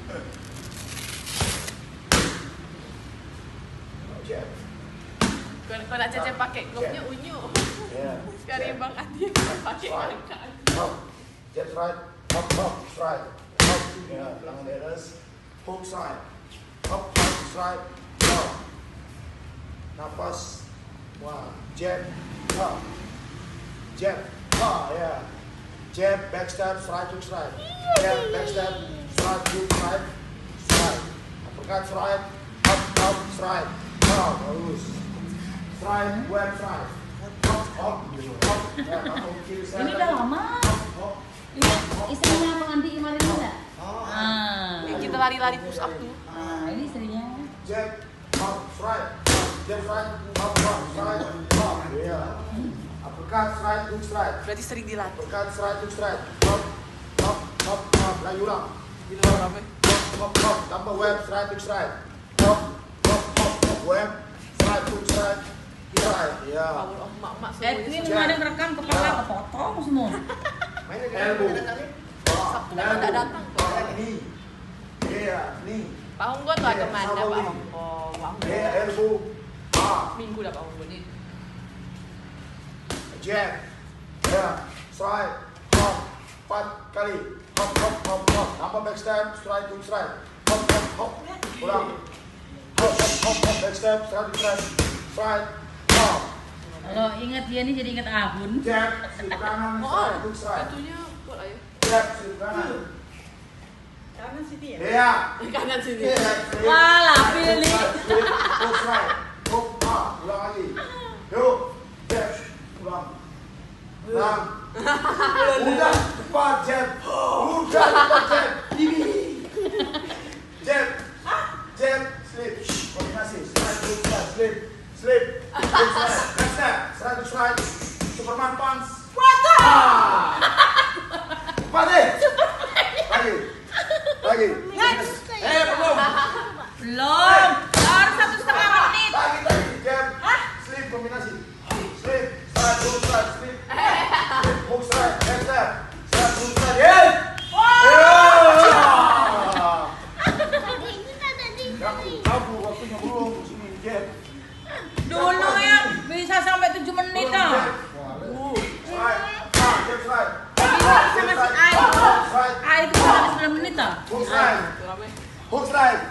Jab. Kalau nak Cecep pakai glove-nya unyu. Sekarang Bang Adi pakai angkat. Jab straight, up, straight, up. Ya, tangan di atas. Hook straight, up, straight, up. Nafas. One, jab, up. Jab, ya. Jab, back step, straight, hook straight. Jab, back step, straight, hook straight, straight. Uppercut straight, up, straight. Bagus. Straight, web straight. Up. Ya, kamu kiri saya. Ini udah lama. Ini istrinya Bang Andi kemarin enggak? Yang kita lari-lari push up tuh. Ini istrinya. Jab, up, straight. Jab, straight, up, straight, up. Ya. Uppercut straight, hook straight. Berarti sering dilatih. Uppercut straight, hook straight. Up. Lagi ulang. Gila rame. Up. Tambah web straight, hook straight. Up. Web straight, hook straight. Straight. Ya. Power of mak-mak semuanya. Edwin kemarin rekam kepala kepotong semua. Elbow. Sabtu kan tak datang tuh. Ini. Iya, nih. Pak Honggo tuh ada mana Pak Honggo? Elbow. Minggu dah Pak Honggo ni. Jab. Ya. Straight. Up. 4 kali. Up. Tambah back step, straight, hook straight. Up. Ulang. Up. Back step, straight, hook straight. Straight. Up. Kalau ingat dia nih jadi ingat Ahun. Jab, slip kanan, straight, hook straight. Itunya buat aja. Jab, slip kanan. Kanan sini ya? Iya. Kanan sini. Wah, lapil nih. Slip, hook straight. Hook, ulang lagi. Yuk, jab, ulang. Ulang. Udah, cepat jab. Udah, cepat jab. Ini. Jab. Jab, slip. Kombinasi, straight, hook straight, slip. Hook straight, back step, straight, hook straight. Superman punch. Cepat deh. Lagi. Belum. Belum. Baru 1,5 menit. Lagi. Jab. Slip kombinasi. Slip. Straight, hook straight, slip. Slip, hook straight, back step. Straight, hook straight. Yeah. Kamu waktunya belum. Sini, jab. Dulu ya bisa sampai 7 menit dah. Straight. Jab straight. Bisa sama si Ai. Ai itu sampai 9 menit dah. Hook straight. Rame. Hook straight.